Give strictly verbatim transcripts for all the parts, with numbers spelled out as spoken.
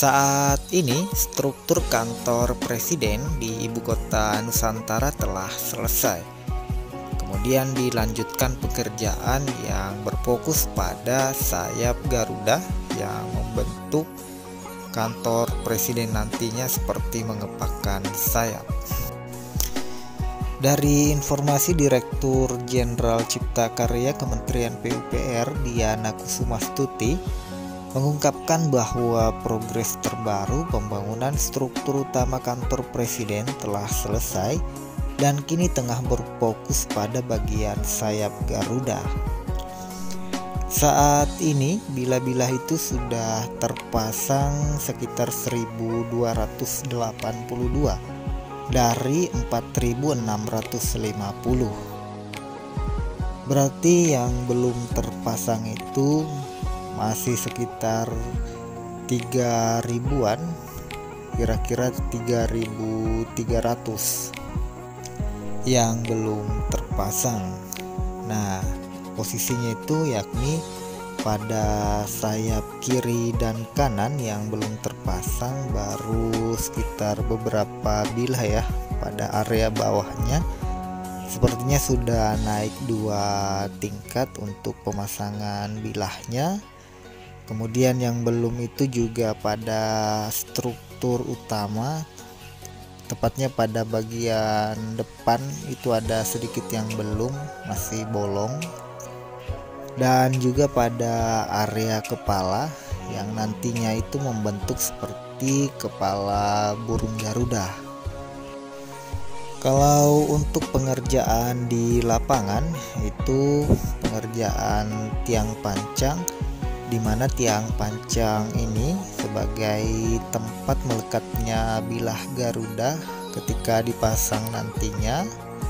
Saat ini, struktur kantor presiden di ibu kota Nusantara telah selesai. Kemudian dilanjutkan pekerjaan yang berfokus pada sayap Garuda yang membentuk kantor presiden nantinya seperti mengepakkan sayap. Dari informasi Direktur Jenderal Cipta Karya Kementerian P U P R Diana Kusumastuti mengungkapkan bahwa progres terbaru pembangunan struktur utama kantor presiden telah selesai dan kini tengah berfokus pada bagian sayap Garuda. Saat ini bilah-bilah itu sudah terpasang sekitar seribu dua ratus delapan puluh dua dari empat ribu enam ratus lima puluh. Berarti yang belum terpasang itu masih sekitar tiga ribuan, kira-kira tiga ribu tiga ratus yang belum terpasang. Nah, posisinya itu yakni pada sayap kiri dan kanan yang belum terpasang baru sekitar beberapa bilah ya. Pada area bawahnya sepertinya sudah naik dua tingkat untuk pemasangan bilahnya. Kemudian yang belum itu juga pada struktur utama, tepatnya pada bagian depan itu ada sedikit yang belum, masih bolong. Dan juga pada area kepala yang nantinya itu membentuk seperti kepala burung Garuda. Kalau untuk pengerjaan di lapangan itu pengerjaan tiang pancang, di mana tiang pancang ini sebagai tempat melekatnya bilah Garuda ketika dipasang nantinya.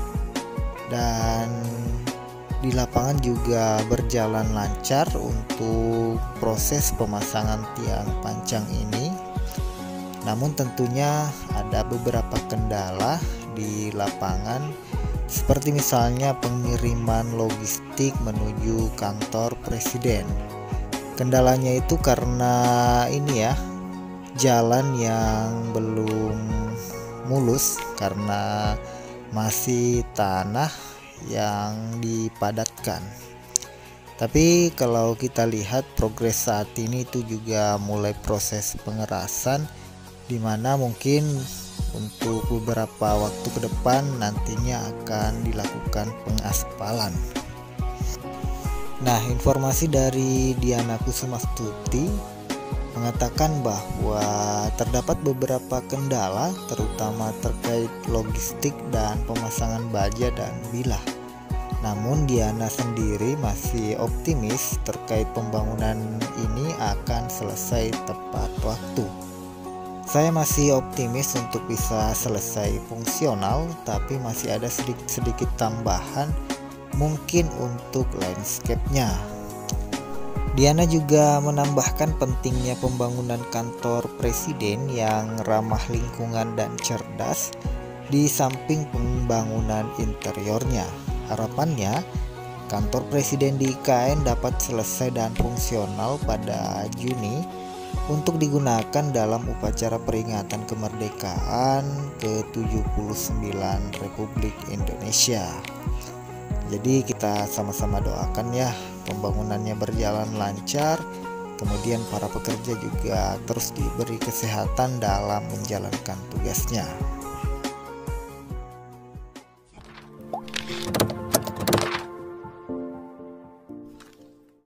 Dan di lapangan juga berjalan lancar untuk proses pemasangan tiang pancang ini. Namun tentunya ada beberapa kendala di lapangan, seperti misalnya pengiriman logistik menuju kantor presiden. Kendalanya itu karena ini ya, jalan yang belum mulus karena masih tanah yang dipadatkan. Tapi kalau kita lihat progres saat ini itu juga mulai proses pengerasan, dimana mungkin untuk beberapa waktu ke depan nantinya akan dilakukan pengaspalan. Nah, informasi dari Diana Kusumastuti mengatakan bahwa terdapat beberapa kendala terutama terkait logistik dan pemasangan baja dan bilah. Namun Diana sendiri masih optimis terkait pembangunan ini akan selesai tepat waktu. Saya masih optimis untuk bisa selesai fungsional, tapi masih ada sedikit-sedikit tambahan mungkin untuk landscape-nya. Diana juga menambahkan pentingnya pembangunan kantor presiden yang ramah lingkungan dan cerdas di samping pembangunan interiornya. Harapannya kantor presiden di I K N dapat selesai dan fungsional pada Juni untuk digunakan dalam upacara peringatan kemerdekaan ke tujuh puluh sembilan Republik Indonesia. Jadi kita sama-sama doakan ya pembangunannya berjalan lancar, kemudian para pekerja juga terus diberi kesehatan dalam menjalankan tugasnya.